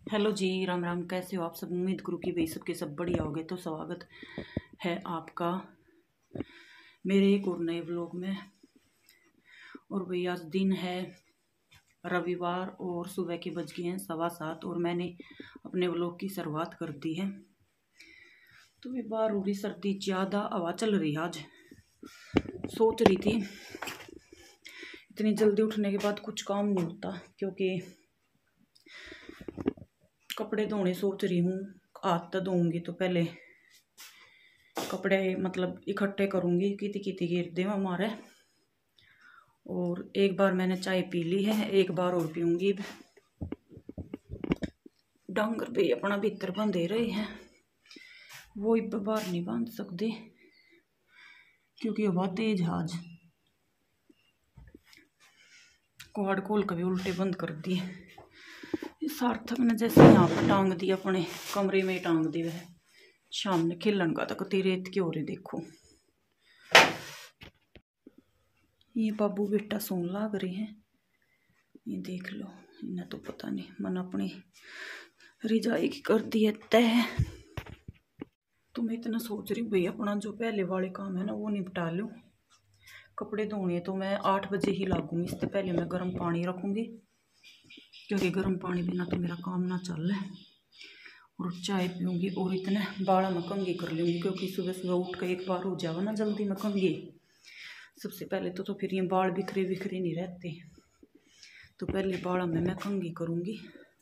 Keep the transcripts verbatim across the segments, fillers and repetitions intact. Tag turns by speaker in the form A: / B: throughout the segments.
A: Hello जी, राम राम। कैसे हो आप सब? उम्मीद करूँ कि भाई सबके सब बढ़िया हो गए। तो स्वागत है आपका मेरे एक और नए व्लॉग में। और भाई आज दिन है रविवार और सुबह के बज गए हैं सवा सात और मैंने अपने व्लॉग की शुरुआत कर दी है। तो भी बाहर हो रही सर्दी, ज़्यादा हवा चल रही है आज। सोच रही थी इतनी जल्दी उठने के बाद कुछ काम नहीं होता, क्योंकि कपड़े धोने सोच रही हूँ। हाथ तो धोऊंगी तो पहले कपड़े मतलब इकट्ठे करूँगी, किती किती गिर दे हमारे। और एक बार मैंने चाय पी ली है, एक बार और पीऊँगी। डांगर पे अपना भीतर बंधे रहे हैं, वो बाहर नहीं बांध सकते क्योंकि हवा तेज है आज। कुहाड़ खोल कभी उल्टे बंद कर दिए। सार्थक ने जैसे यहाँ पर टांग दी, अपने कमरे में टांग दी, वह शाम ने खिलन का तक रेत की हो रही। देखो ये बाबू बेटा सोन लाग रहे हैं, ये देख लो। इन्हें तो पता नहीं, मन अपनी रिजाई की कर दी है तय। तो मैं इतना सोच रही हूँ भाई अपना जो पहले वाले काम है ना वो निपटा लूँ। कपड़े धोने तो मैं आठ बजे ही लागूंगी, इससे पहले मैं गर्म पानी रखूँगी, क्योंकि गर्म पानी बिना तो मेरा काम ना चल रहा है। और चाय पीऊँगी और इतने बाड़ा में कंघी कर लूँगी, क्योंकि सुबह सुबह उठ कर एक बार हो जाओ ना जल्दी में कंघी सबसे पहले तो, तो फिर ये बाल बिखरे बिखरे नहीं रहते। तो पहले बाड़ा में मैं कंघी करूँगी।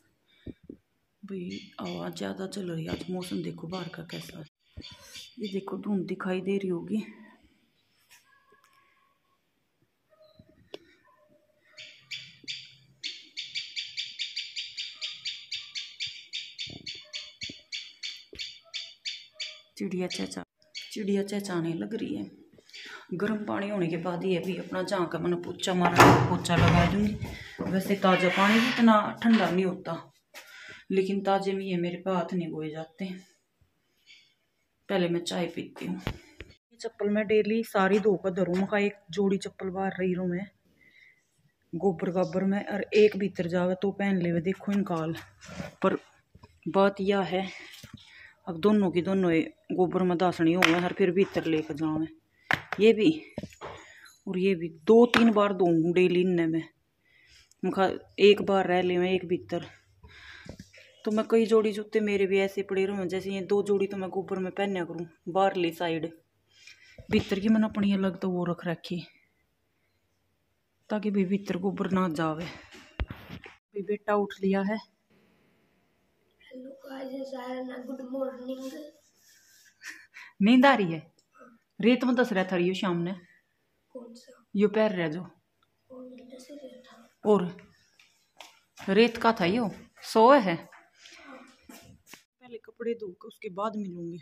A: भाई आवाज़ ज़्यादा चल रही है आज। मौसम देखो बाहर का कैसा है, ये देखो धुंध दिखाई दे रही होगी। चिड़िया चहचा चिड़िया चहचाने लग रही है। गर्म पानी होने के बाद ये भी अपना जहाँ का मैंने पोछा मारा पोछा लगा दूंगी। वैसे ताज़ा पानी भी इतना ठंडा नहीं होता, लेकिन ताजे में ये मेरे पे हाथ नहीं बोए जाते। पहले मैं चाय पीती हूँ। चप्पल मैं डेली सारी धोकर धरूँ का, एक जोड़ी चप्पल बाहर रही रू में गोबर गाबर में, और एक भीतर जावे तो पहन ले। देखो इनकाल पर बात यह है, अब दोनों की दोनों गोबर में दासनी हो गए, हर फिर भीतर लेकर जाऊँ ये भी और ये भी। दो तीन बार धोऊँ डेली इनने में, एक बार रह ले मैं एक भीतर। तो मैं कई जोड़ी जूते मेरे भी ऐसे पड़े रहूँ, जैसे ये दो जोड़ी तो मैं गोबर में पहना करूँ। बाहरली साइड भीतर की मैंने अपनी अलग तो वो रख रखी, ताकि भाई भीतर गोबर ना जावे। भाई बेटा उठ लिया है।
B: Hello guys, good morning.
A: नींद आ रही है? रेत में दस रहा था यो शाम ने।
B: कौन सा?
A: यो पैर रह जो
B: था।
A: और रेत का था यो सोए है। पहले कपड़े धोकर उसके बाद मिलूंगी।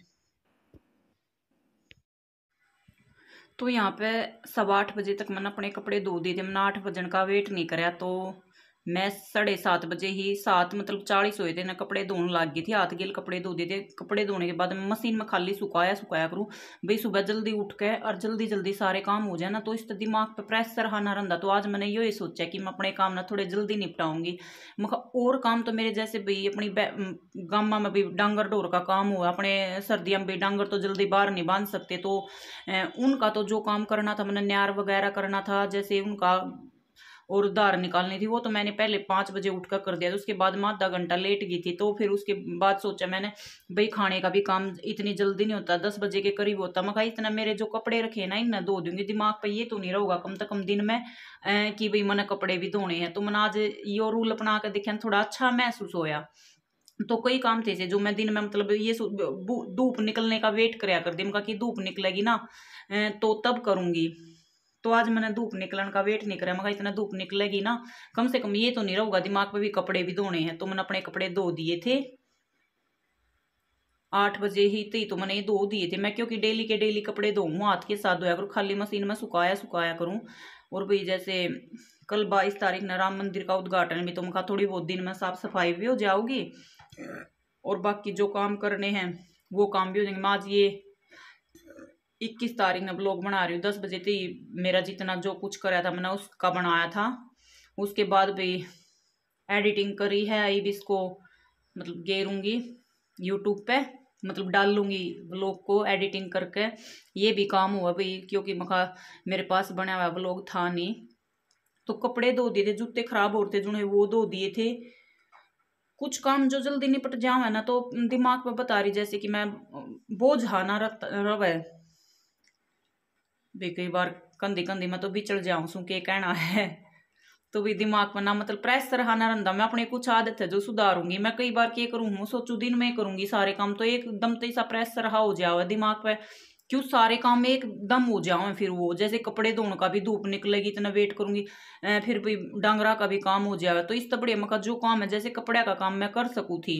A: तो यहाँ पे सवा आठ बजे तक मैंने अपने कपड़े धो दिए थे। मैंने आठ बजन का वेट नहीं कराया, तो मैं साढ़े सात बजे ही सात मतलब चालीस हुए थे ना कपड़े धोने लग गई थी। हाथ गिल कपड़े धो दिए थे। कपड़े धोने के बाद मैं मशीन में खाली सुखाया सुखाया करूँ भाई। सुबह जल्दी उठ के और जल्दी जल्दी सारे काम हो जाए ना, तो इस दिमाग पे प्रेशर आना रहता। तो आज मैंने यही सोचा कि मैं अपने काम ना थोड़े जल्दी निपटाऊंगी। मैं और काम तो मेरे जैसे भाई अपनी गामा में भी डांगर डोर का काम हुआ, अपने सर्दियों में भी डांगर तो जल्दी बाहर नहीं बांध सकते। तो उनका तो जो काम करना था मैंने न्यार वगैरह करना था, जैसे उनका और धार निकालनी थी, वो तो मैंने पहले पाँच बजे उठकर कर दिया। तो उसके बाद मैं आधा घंटा लेट गई थी। तो फिर उसके बाद सोचा मैंने भाई खाने का भी काम इतनी जल्दी नहीं होता, दस बजे के करीब होता। मैं कहा इतना मेरे जो कपड़े रखे ना इन्हें धो दूंगी। दिमाग पे ये तो नहीं रहेगा कम से कम दिन में कि भाई मैंने कपड़े भी धोने हैं। तो मैंने आज ये रूल अपना कर देखा, थोड़ा अच्छा महसूस होया। तो कई काम थे जो मैं दिन में मतलब ये धूप निकलने का वेट कराया कर दी। मैं कहा कि धूप निकलेगी ना तो तब करूंगी। तो आज मैंने धूप निकलने का वेट नहीं कराया। मैं इतना धूप निकलेगी ना कम से कम ये तो नहीं रहूंगा दिमाग पे भी कपड़े भी धोने हैं। तो मैंने अपने कपड़े धो दिए थे आठ बजे ही थी, तो मैंने ये धो दिए थे मैं, क्योंकि डेली के डेली कपड़े धोऊँ हाथ के साथ धोया करूँ, खाली मशीन में सुखाया सुखाया करूँ। और भाई जैसे कल बाईस तारीख ने राम मंदिर का उद्घाटन भी, तो मैं कहा थोड़ी बहुत दिन में साफ सफाई भी हो जाओगी और बाकी जो काम करने हैं वो काम भी हो जाएंगे। मैं आज ये इक्कीस तारीख में ब्लॉग बना रही हूँ। दस बजे थी मेरा जितना जो कुछ कराया था मैंने उसका बनाया था। उसके बाद भी एडिटिंग करी है, अब इसको मतलब गेरूंगी यूट्यूब पे, मतलब डाल लूँगी व्लॉग को एडिटिंग करके। ये भी काम हुआ भाई, क्योंकि मखा मेरे पास बना हुआ व्लॉग था नहीं। तो कपड़े धो दिए थे, जूते खराब होते जुने वो धो दिए थे। कुछ काम जो जल्दी निपट जावे ना तो दिमाग पे बता रही जैसे कि मैं बोझ हाना रवे भी। कई बार कंधी कंधी में तो बिचड़ जाऊं सू के कहना है। तो भी दिमाग में ना मतलब प्रेशर हाना रंदा। मैं अपने कुछ आदत है जो सुधारूंगी। मैं कई बार क्या करूँ हूँ सोचू दिन में करूंगी सारे काम, तो एकदम तो ऐसा प्रेशर हा हो जाओ दिमाग पे, क्यों सारे काम एकदम हो जाओ। फिर वो जैसे कपड़े धोने का भी धूप निकलेगी इतना वेट करूंगी, अ, फिर भी डांगरा का भी काम हो जाए। तो इस बढ़िया मका जो काम है जैसे कपड़े का काम मैं कर सकूँ थी।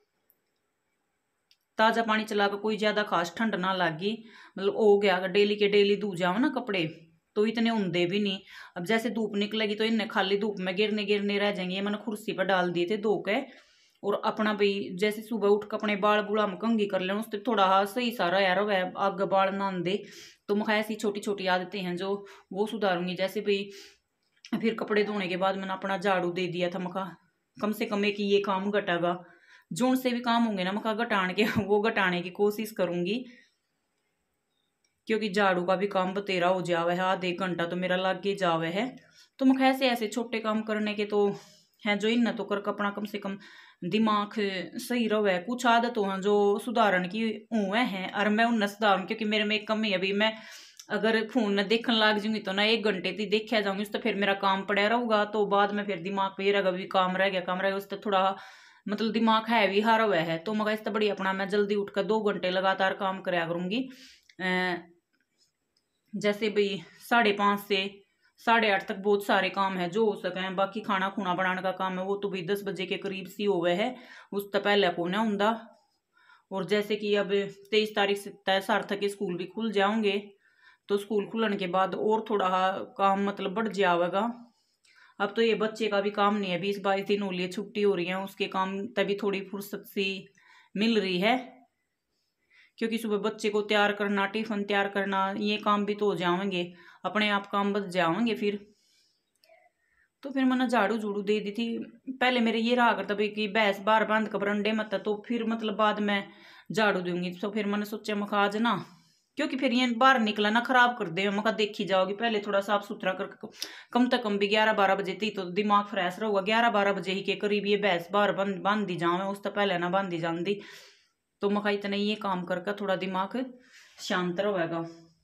A: ताजा पानी चला कर कोई ज्यादा खास ठंड ना लागी, मतलब हो गया डेली के डेली धो जाओ ना कपड़े तो इतने उमदे भी नहीं। अब जैसे धूप निकलेगी तो इन्हें खाली धूप में गिरने गिरने रह जाएंगे। ये मैंने कुर्सी पर डाल दिए थे धो के। और अपना भाई जैसे सुबह उठ कर अपने बाल बुला में कंघी कर लेना, उससे थोड़ा हाँ सही सारा यार वह आग बाल ना दे। तो मैं ऐसी छोटी छोटी आदतें हैं जो वो सुधारूंगी। जैसे भाई फिर कपड़े धोने के बाद मैंने अपना झाड़ू दे दिया था, मका कम से कम एक ये काम घटेगा। जोन से भी काम होंगे ना मका घटाने के वो घटाने की कोशिश करूंगी, क्योंकि झाड़ू का भी काम बतेरा हो जावे है, आधे घंटा तो मेरा लग ही जावे है। तो मैं ऐसे ऐसे छोटे काम करने के तो है जो इन तो कर अपना कम से कम दिमाग सही रहे। कुछ आदत हो जो सुधारण की हुए हैं और मैं उन सुधारूं, क्योंकि मेरे में एक कमी है। अभी मैं अगर फोन न देखने लग जाऊंगी तो ना एक घंटे तक देखा जाऊंगी तो फिर मेरा काम पड़ा रहूगा। तो बाद में फिर दिमाग पे रहेगा भी काम रह गया काम रह गया, उससे थोड़ा मतलब दिमाग है भी हारा हुआ है। तो मगर इस बड़ी अपना मैं जल्दी उठकर दो घंटे लगातार काम कराया करूंगी। जैसे भाई साढ़े पाँच से साढ़े आठ तक बहुत सारे काम है जो हो सके हैं। बाकी खाना खुना बनाने का काम है वो तो भाई दस बजे के करीब सी हो गए है, उस तक पहले कौन है उमदा। और जैसे कि अब तेईस तारीख से तय सार्थक के स्कूल भी खुल जाओगे, तो स्कूल खुलने के बाद और थोड़ा काम मतलब बढ़ जाएगा। अब तो ये बच्चे का भी काम नहीं है, बीस बाईस दिन हो लिए छुट्टी हो रही है, उसके काम तभी थोड़ी फुर्सत सी मिल रही है। क्योंकि सुबह बच्चे को तैयार करना, टिफिन तैयार करना, ये काम भी तो हो जाएंगे, अपने आप काम बच जाएंगे फिर। तो फिर मैंने झाड़ू झूड़ू दे दी थी। पहले मेरे ये रहा करता भाई कि भैंस बार बंद का बरंडे मत, तो फिर मतलब बाद में झाड़ू दूंगी। तो फिर मैंने सोचा मखा आज ना, क्योंकि फिर ये बाहर निकला ना खराब कर दे, मका देखी जाओगी पहले थोड़ा साफ सुथरा कर कम से कम भी ग्यारह बारह बजे तक तो दिमाग फ्रेश रहूगा। ग्यारह बारह बजे ही के करीब ये भैंस बाहर बंद बांधी जावे, उस तो पहले ना बांधी जाती। तो मका इतना ये काम करके थोड़ा दिमाग शांत रहेगा।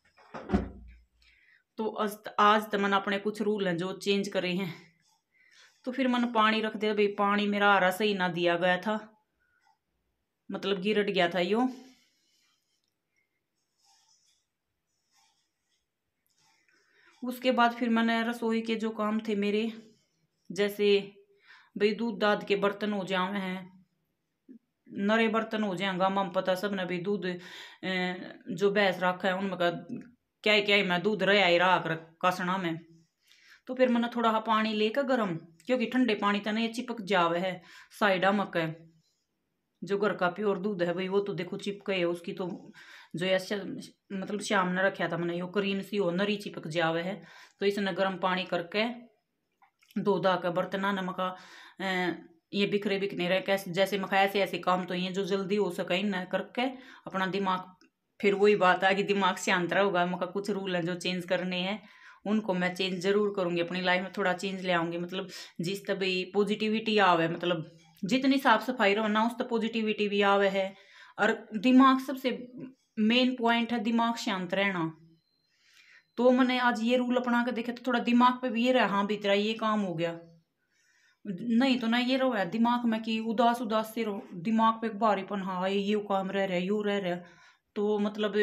A: तो आज आज तो मैंने अपने कुछ रूल हैं जो चेंज करे हैं। तो फिर मैंने पानी रख दिया भाई, पानी मेरा आरा सही ना दिया गया था, मतलब गिरट गया था यो। उसके बाद फिर मैंने रसोई के जो काम थे मेरे, जैसे भाई दूध दाद के बर्तन हो जाए हैं, नरे बर्तन हो जाएंगा। मम पता सब ने भी दूध जो भैंस रखा है उनमें का क्या क्या मैं दूध रहा ही राख कसना में। तो फिर मैंने थोड़ा पानी लेकर गर्म, क्योंकि ठंडे पानी तो नहीं चिपक जावे है साइडा मक है। जो घर का प्योर दूध है भाई वो तो देखो चिपके है उसकी तो जो ऐसा मतलब शाम ने रखा था मैंने यो क्रीम सी हो नरी चिपक जावे है। तो इसने गर्म पानी करके दो धा का बर्तना नमका ये बिखरे बिखने रहे कैसे जैसे मखा ऐसे ऐसे काम तो ये जो जल्दी हो सके न करके अपना दिमाग, फिर वही बात है कि दिमाग शांत होगा। मका कुछ रूल हैं जो चेंज करने हैं, उनको मैं चेंज जरूर करूंगी अपनी लाइफ में, थोड़ा चेंज ले आऊंगी। मतलब जिस तभी पॉजिटिविटी आवे, मतलब जितनी साफ सफाई रहो ना उस तक पॉजिटिविटी भी आवे है। और दिमाग सबसे मेन पॉइंट है दिमाग शांत रहना। तो मैंने आज ये रूल अपना कर देखे तो थोड़ा दिमाग पे भी ये रहा हाँ भी तेरा ये काम हो गया। नहीं तो ना ये रहो है दिमाग में कि उदास उदास से रहो, दिमाग पे एक भारीपन हाँ ये ये काम रह रहा है यू रह रहा है, तो मतलब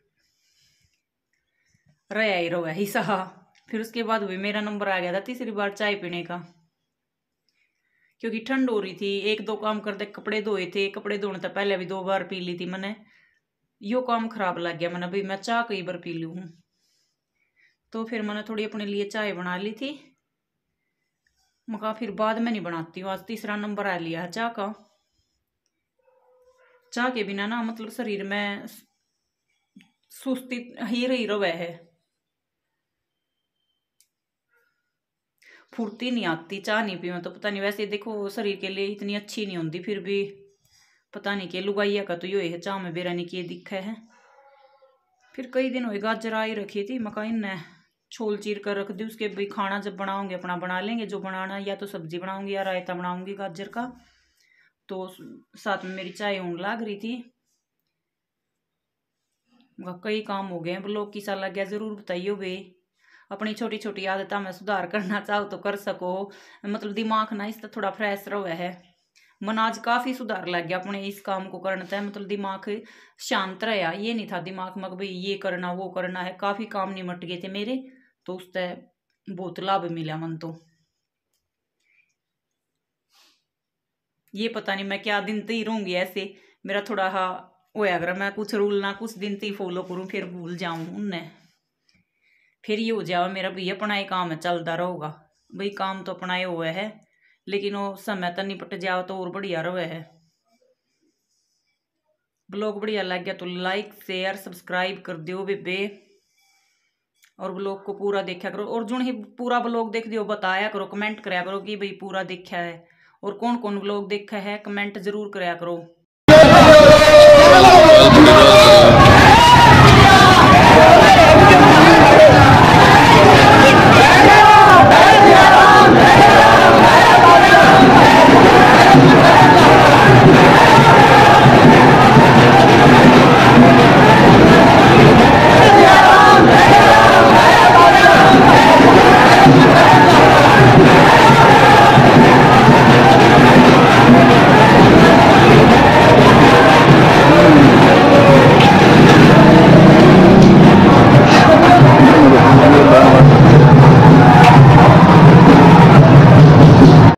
A: रहा ही रहो है ही सहा। फिर उसके बाद भी मेरा नंबर आ गया था तीसरी बार चाय पीने का, क्योंकि ठंड हो रही थी। एक दो काम करते कपड़े धोए थे, कपड़े धोने से पहले भी दो बार पी ली थी मैंने, यो काम खराब लग गया मैंने भाई मैं चाय कई बार पी लूँ। तो फिर मैंने थोड़ी अपने लिए चाय बना ली थी, मका फिर बाद में नहीं बनाती हूँ। आज तीसरा नंबर आ लिया है चाय का। चाय के बिना ना मतलब शरीर में सुस्ती ही रही रवे है। फुर्ती नहीं आती, चाह नहीं पीऊँ तो पता नहीं। वैसे देखो शरीर के लिए इतनी अच्छी नहीं होती, फिर भी पता नहीं के लुगाइया का तो यो है, चाह में बेरा नहीं किए दिखा है। फिर कई दिन हुए गाजर आई रखी थी, मकाइन ने छोल चीर कर रख दी। उसके भाई खाना जब बनाऊंगे अपना बना लेंगे जो बनाना, या तो सब्जी बनाऊंगी या रायता बनाऊंगी गाजर का। तो साथ में मेरी चाय ऊँग लाग रही थी। कई काम हो गए हैं, ब्लॉग की सा लग गया जरूर बताइयो वे। अपनी छोटी छोटी आदत में सुधार करना चाहो तो कर सको, मतलब दिमाग ना इससे थोड़ा फ्रेश रहे है। मन आज काफ़ी सुधार लग गया अपने इस काम को करना था, मतलब दिमाग शांत रहा। ये नहीं था दिमाग में भाई ये करना वो करना है, काफ़ी काम निमट गए थे मेरे, तो उससे बहुत लाभ मिला मन। तो ये पता नहीं मैं क्या दिन तो ही रहूँगी ऐसे, मेरा थोड़ा हा होया अगर मैं कुछ रूल ना कुछ दिन ही फॉलो करूँ फिर भूल जाऊँ उनने, फिर ये हो जाओ मेरा भाई अपना ही काम चलता रहेगा। भाई काम तो अपना ही हुआ है, लेकिन वो समय तो निपट जाओ तो और बढ़िया रहे है। ब्लॉग बढ़िया लग गया तो लाइक शेयर सब्सक्राइब कर दियो बेबे, और ब्लॉग को पूरा देखा करो। और जो ही पूरा ब्लॉग देख दियो बताया करो, कमेंट कराया करो कि भाई पूरा देखा है, और कौन कौन ब्लॉग देखा है कमेंट जरूर कराया करो।